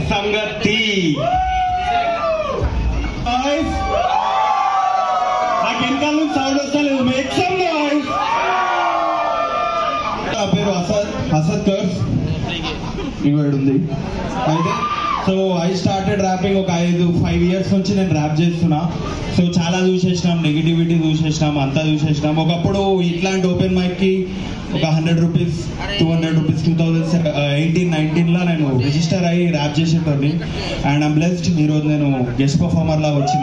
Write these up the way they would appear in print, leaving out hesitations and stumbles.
సంగతి. నాకు వెనకాల సౌండ్ వస్తలేదు. Make some noise. నా పేరు అసద్ కర్స్ ఉంది. అయితే సో ఐ స్టార్టెడ్ ర్యాపింగ్ ఒక 5 years నుంచి నేను ర్యాప్ చేస్తున్నా. సో చాలా చూసేసినాం, నెగిటివిటీ చూసేసినాం, అంతా చూసేసినాం. ఒకప్పుడు ఇట్లాంటి ఓపెన్ మైక్ కి ఒక 100 రూపీస్ 200 రూపీస్ 2018-19లో నేను రిజిస్టర్ అయ్యి ర్యాప్ చేసేటోని. అండ్ ఐమ్ బ్లెస్డ్, ఈరోజు నేను గెస్ట్ పర్ఫార్మర్ లా వచ్చిన.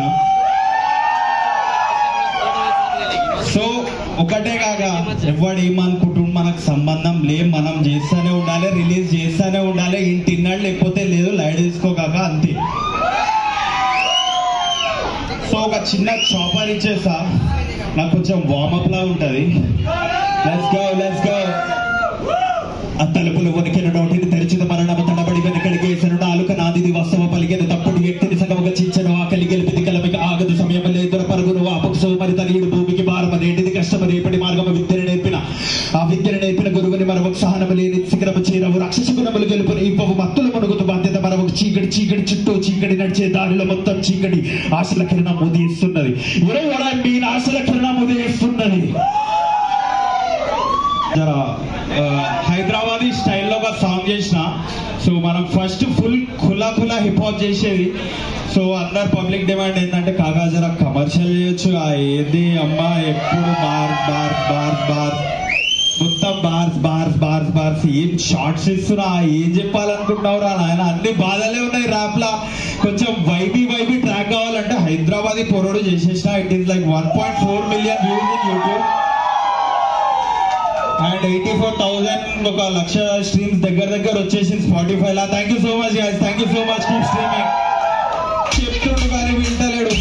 సో ఒకటే కాక ఎవడు ఏమనుకుంటుండు మనకు సంబంధం లేదు. మనం చేస్తూనే ఉండాలి, రిలీజ్ చేస్తూనే ఉండాలి. ఇంటిన్నాడు లేకపోతే లేదు, లైట్ తీసుకోకాక అంతే. సో ఒక చిన్న చాపర్ ఇచ్చేసా, నాకు కొంచెం వార్మప్ లా ఉంటది. Let's go. ఆ తలుపులు వణికిన నోటిని తెరిచిన మరణము తడబడి వెనకడిగేసను. నాలుక నాదిది వాస్తవ పలికిన తప్పుడు వ్యక్తిని సగముగా చించను. ఆకలి గెలిపిది కలమిక ఆగదు సమయం లేదుర పరుగును. ఆపక్ష మరి తనయుడు భూమికి భారమనేటిది కష్టము రేపటి మార్గము. విద్యను నేర్పిన గురువుని మరొక సహనము లేని శిఖరము చేరవు. రాక్షస గుణములు గెలుపుని ఇవ్వవు. మత్తులు మనుగుతూ బాధ్యత మరొక చీకటి చుట్టూ చీకటి నడిచే దారిలో మొత్తం చీకటి. ఆశల కిరణం ఉదయిస్తున్నది. ఆశల కిరణం ఉదయిస్తున్నది. జరా హైదరాబాదీ స్టైల్లో ఒక సాంగ్ చేసిన. సో మనం ఫస్ట్ ఫుల్ ఖులా హిప్ హాప్ చేసేది. సో అందరు పబ్లిక్ డిమాండ్ ఏంటంటే కాగా జరా కమర్షియల్ చేయొచ్చు. ఏది అమ్మా ఎప్పుడు బార్ మొత్తం బార్స్ ఏం షార్ట్స్ ఇస్తున్నా, ఏం చెప్పాలనుకుంటున్నావురా నాయన? అన్ని బాధలే ఉన్నాయి ర్యాప్ లా. కొంచెం వైబీ ట్రాక్ కావాలంటే హైదరాబాదీ పొరడు చేసేసిన. It is like 1.4 million views in YouTube and 84,000 ఒక 1,00,000 స్ట్రీమ్స్ దగ్గర వచ్చేసింది స్పాటిఫైలా. Thank you so much guys, thank you so much. Keep streaming. చెప్తుండు కానీ వింటలేడు.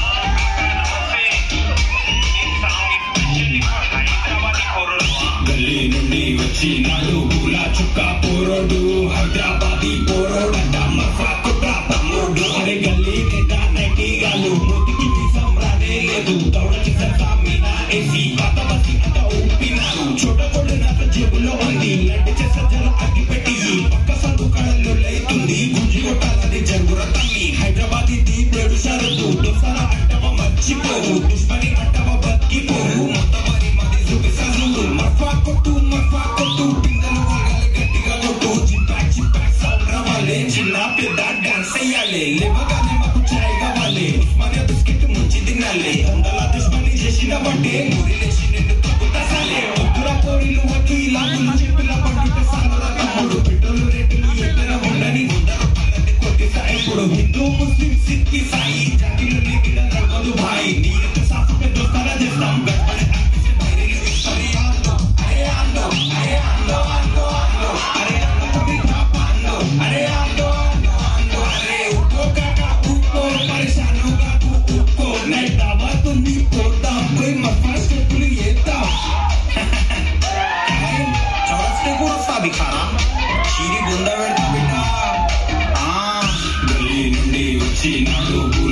గల్లీ నుండి వచ్చినాడు పూలా చుక్క పోరోడు, హైదరాబాదీ పోరోడంట మఫాకుట్రా తమ్ముడు. అరే గల్లీ నేతా నైటిగాలు మూతికి సంరాదే లేదు. దౌడకి సర్దామినా ఏసీ పాతబసి అంట ఊపినారు. చోటకొడు నాత జేబులో ఉంది. లడ్డు చేసే జర అగ్గి పెట్టి పక్క సందు కళల్లో లైతుంది. గుంజి కొట్టాలని జరుగుర తల్లి. హైదరాబాదీ దీపేడు షరదు. దోస్తారా అంటవ మర్చిపోవు, దుష్మని అంటవ బతికిపోవు. మొత్తం మరి చూపిస్తాను. మఫా కొట్టు పిందలు గట్టిగా కొట్టు. చిప్పాక్ సౌండ్ రావాలి. చిన్న పెద్ద డాన్స్ అయ్యాలి. లేవగానే మాకు చాయ్ కావాలి. ఉస్మానియా బిస్కెట్ ముంచి తినాలి. వందల దుష్మని చేసిన బట్టే మురి లేచి నిన్ను తగ్గుతాసాలే. ఒత్తురా పోరీలు వద్దు ఇలా చెప్పిన పండుగ సాగరా తమ్ముడు. పెట్రోల్ రేటులు ఎక్కడ ఉండని ఉండరు పల్లెది కొద్దిసా. ఇప్పుడు హిందూ ముస్లిం సిక్ ఇసాయి జాతిలు నీకు నడవదు భాయ్. నీ యొక్క సాఫ్ దోస్తారా చేస్తాం. గల్లీ నుండి వచ్చినాడు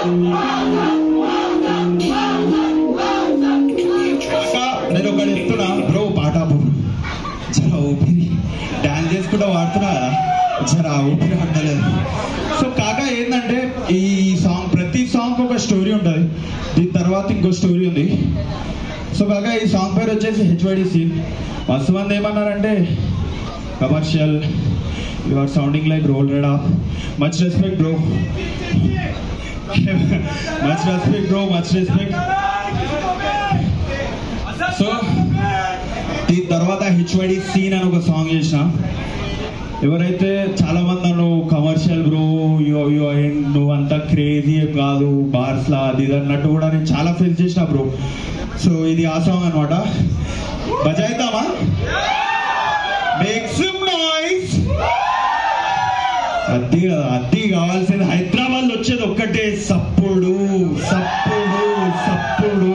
నేను ఒకటి చెప్తున్నా బ్రో, పాట జర ఊపిరి డాన్స్ చేసుకుంటూ వాడుతున్నా కదా, జర ఊపిరి పట్టలేదు. సో కాగా ఏంటంటే ఈ సాంగ్, ప్రతి సాంగ్ ఒక స్టోరీ ఉంటుంది, దీని తర్వాత ఇంకో స్టోరీ ఉంది. సో కాగా ఈ సాంగ్ పేరు వచ్చేసి HYDC. మస్తు మంది ఏమన్నారంటే commercial, you are sounding like Roll Rida. Much respect bro, much respect bro, much respect. So దీని తర్వాత HYDC అని ఒక సాంగ్ చేసిన. ఎవరైతే చాలా మంది నన్ను కమర్షియల్ బ్రో, నువ్వు అంతా క్రేజీ ఏం కాదు, బార్స్లా అది ఇది అన్నట్టు కూడా నేను చాలా ఫేస్ చేసిన బ్రో. సో ఇది ఆ సాంగ్ అనమాట. బజాయిద్దామా? Make some noise. అది కదా, అది కావాల్సింది. హైదరాబాద్ లో వచ్చేది ఒక్కటే, సప్పుడు సప్పుడు సప్పుడు.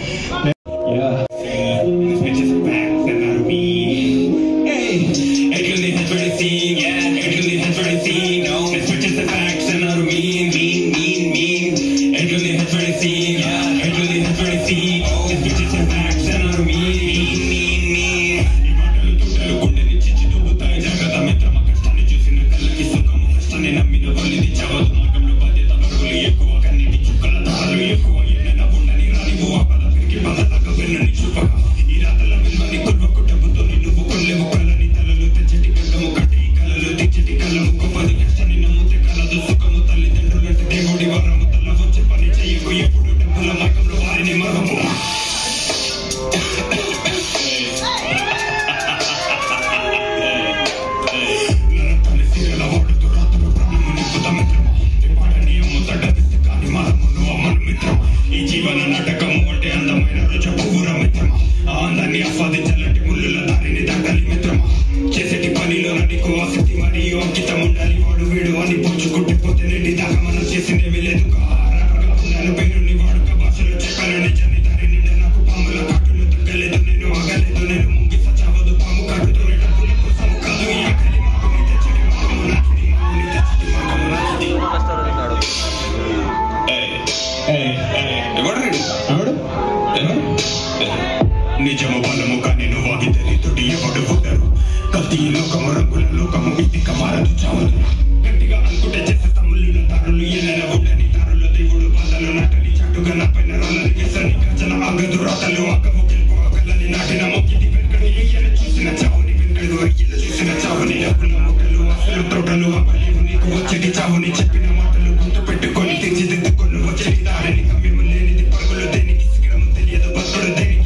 నిజము బలము కానీ నువ్వు ఆగితే తోటి ఎవడు పుట్టరు. కత్తి లోకము రంగుల లోకము వీటిక మారదు చావదు. గట్టిగా అనుకుంటే చేసే తమ్ముళ్ళ దారులు ఎన్నెల ఉండని దారులు దేవుడు బాధలు నటని చాటుగా నా పైన రోలని వేసని గర్జన ఆగదు రాతలు అక్కము గెలుపు అక్కలని నాటిన మొక్కిది వెనుకని ఎయ్యను చూసిన చావుని వెనుకలు అయ్యలు చూసిన చావుని డబ్బుల మొక్కలు అసలు తోటలు అప్పలేవు నీకు వచ్చేటి చావుని చెప్పిన మాటలు గుర్తు పెట్టుకొని తీర్చిదిద్దుకొని వచ్చేటి దారిని కమ్యము లేనిది పరుగులు దేనికి శిఖరము తెలియదు బతుడు దేనికి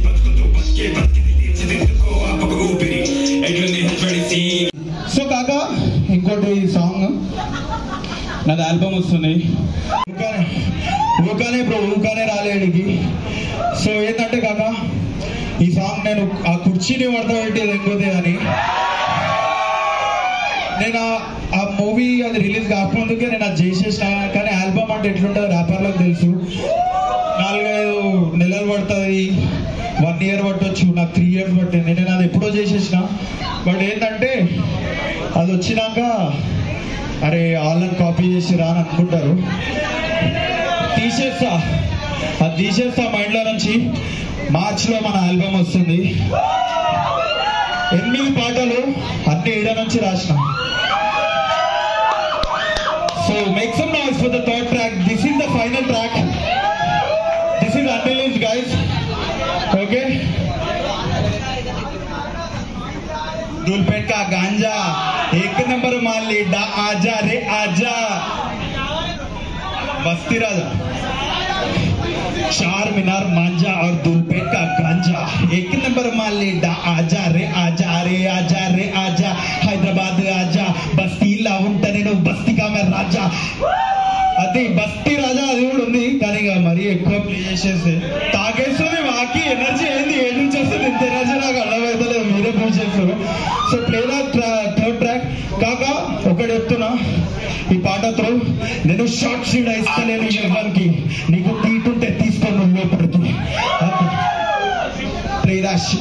సో కాక ఇంకోటి సాంగ్ నాది ఆల్బమ్ వస్తుంది, ఊకానే బ్రో, ఊకానే రాలేడికి. సో ఏంటంటే కాక ఈ సాంగ్ నేను ఆ కుర్చీని పడతాబెట్టి లేకపోతే అని నేను ఆ మూవీ అది రిలీజ్ కాకముందుకే నేను అది చేసేసిన. కానీ ఆల్బమ్ అంటే ఎట్లుంటుందో ర్యాపర్లకు తెలుసు, 4-5 నెలలు పడుతుంది, 1 year పట్టవచ్చు, నాకు 3 years పట్టింది. నేను అది ఎప్పుడో చేసేసిన. బట్ ఏంటంటే అది వచ్చినాక అరే వాళ్ళని కాపీ చేసిరా అని అనుకుంటారు. తీసేస్తా, అది తీసేస్తా మైండ్లో నుంచి. మార్చ్లో మన ఆల్బమ్ వస్తుంది, 8 పాటలు అన్ని 7 నుంచి రాసిన. So make some noise for the third track. This is the final track. This is unreleased guys. Okay, Dhoolpet का गांजा 1 नंबर मान ली डा, आजा रे आजा. बस्ती राजा, चार मीनार मांझा और दुलपेट का गांजा 1 नंबर मान ली डा, आजा रे आजा रे आजा रे आजा. हैदराबाद आजा, बस्ती ला ఉంటే నేను బస్తీగా మే రాజా. అది బస్తీ రాజా అది కూడా ఉంది, కానీ మరీ ఎక్కువ ప్లే చేసేస్తే తాగేస్తుంది. మాకి ఎనర్జీ ఏంది, ఏడు నుంచి వస్తుంది ఇంత ఎనర్జీ, నాకు అర్థమవుతలేదు, మీరే ప్లే చేస్తారు. So play third track. కాక ఒకటి చెప్తున్నా, ఈ పాటతో నేను షార్ట్ షీడ్ ఇస్తలేను ఎవరికి, నీకు తీటుంటే తీసుకొని లోపలికి ప్లే రాష్.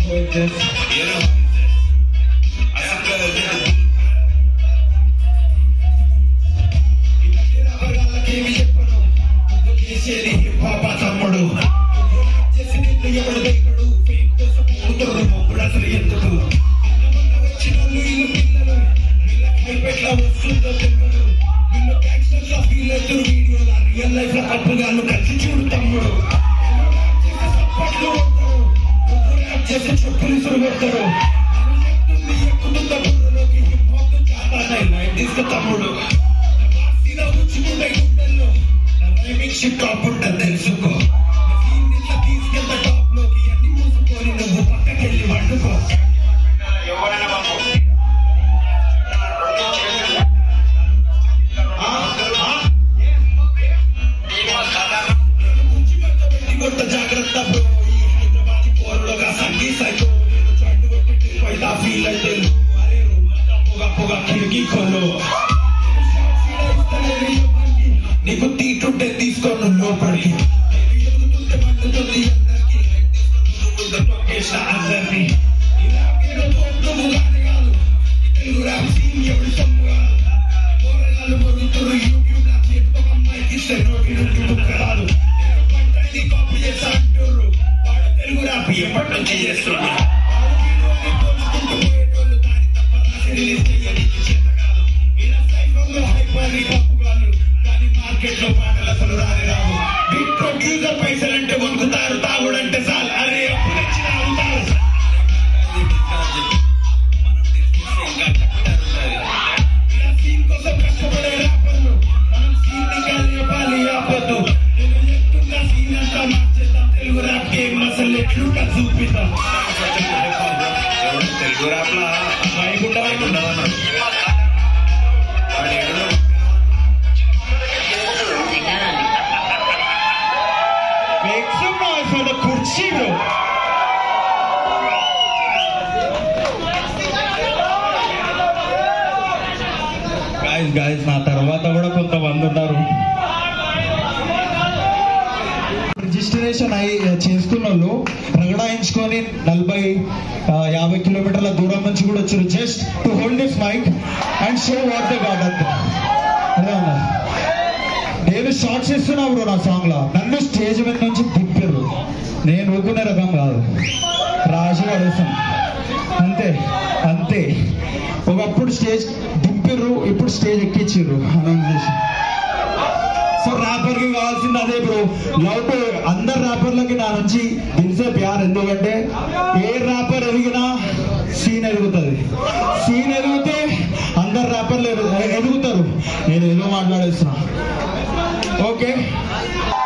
తమ్ముడు ఎవడు దగ్గడు అసలు ఎందుకు వచ్చిన వీళ్ళు పిల్లలు వీళ్ళకి హైపెట్లా వస్తుందో తెలియదు వీళ్ళు గ్యాంగ్స్టర్స్ లా ఫీల్ అవుతారు వీడియోలో రియల్ లైఫ్ లో కప్పుగాళ్ళు కలిసి చూడు తమ్ముడు సప్పట్లు కొడతారు ర్యాప్ చేసి చెప్పులు ఇసురు పెడతారు ఎక్కుతుందా బుర్రలోకి హిప్ హాప్ చాలా నైట్ తమ్ముడు ఉంచుకుంటే గుండెల్లో షిప్ టాప్ ఉంటుంది తెలుసుకో తీసుకెళ్తా టాప్ లోకి అన్ని మూసుకొని నువ్వు పక్కకెళ్ళి వండుకో కొత్త జాగ్రత్త బ్రో ఈ హైదరాబాద్ పోరులోగా సంగీ సైకో నేను జాయింట్ కొట్టి పైదా ఫీల్ అంటే అరే పొగ కిటికీ కొలు నీకు తీటుంటే తీసుకోను లోపలికి ఎదుగుతుంటే మండుతుంది అందరినీ తెలుగు ర్యాప్ సీన్ ఎవరి సొమ్ము కాదు పోరగాళ్ళు మొరుగుతురు యూట్యూబ్ నా చేతికి ఒక అమ్మాయికి ఇస్తే నోటి నుండి ముక్కరాలు పంటని కాపీ చేస్తా అంటారు వాడు తెలుగు ర్యాప్ ఎప్పటి నుంచి చేస్తున్నా పోల్చుకుంటూ పోయేటోళ్ళు దాని తప్ప రాసి రిలీజ్ చెయ్యడానికి చేత కాదు ఇలా సైఫంలో హైపర్ పప్పుగాళ్ళు మార్కెట్ లో పాటలు అసలు రావు బిగ్ ప్రొడ్యూసర్ పైసలంటే వణుకుతారు తాగుడంటే చాలు అరే ఎప్పుడు వచ్చినా అవుతారు సీన్ కోసం కష్టపడే ర్యాపర్లు మనం సీన్ చెప్పాలి ఆపద్దు నేను చెప్తున్నా సీన్ అంతా మార్చేద్దాం తెలుగు ర్యాప్ గేమ్ అసలు ఎట్లుంటా చూపిద్దాం తెలుగు ర్యాప్ లా వైకుంఠ గాయస్ నా తర్వాత కూడా కొంతమంది ఉన్నారు రిజిస్ట్రేషన్ చేసుకున్న వాళ్ళు రగడాయించుకొని 40-50 కిలోమీటర్ల దూరం నుంచి కూడా వచ్చారు just to hold this mic and show what they got అంతే అదే అన్నా నేను షార్ట్స్ ఇస్తున్నా బ్రో నా సాంగ్ లో నన్ను స్టేజ్ మీద నుంచి దింపారు నేను ఊరుకునే రకం కాదు రాజు పడేస్తాం అంతే అంతే ఒకప్పుడు స్టేజ్ దింపిర్రు ఇప్పుడు స్టేజ్ ఎక్కించిర్రు అనౌన్స్ చేసి సో ర్యాపర్ కి కావాల్సింది అదే బ్రో లవ్ టు అందరు ర్యాపర్లకి నా నుంచి దిల్సే ప్యార్ ఎందుకంటే ఏ ర్యాపర్ ఎదిగినా సీన్ ఎదుగుతుంది సీన్ ఎదిగితే అందరు ర్యాపర్లు ఎదుగుతారు నేను ఏదో మాట్లాడేస్తున్నా ఓకే